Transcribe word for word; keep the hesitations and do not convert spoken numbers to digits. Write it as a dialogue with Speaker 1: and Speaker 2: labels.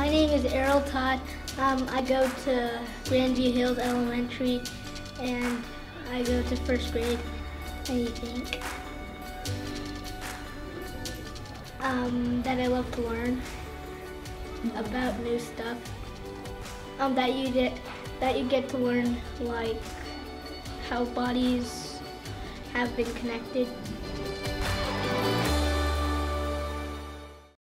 Speaker 1: My name is Aryl Todd. Um, I go to Grandview Hills Elementary and I go to first grade. What do you think? Um, that I love to learn about new stuff. Um, that you get that you get to learn like how bodies have been connected.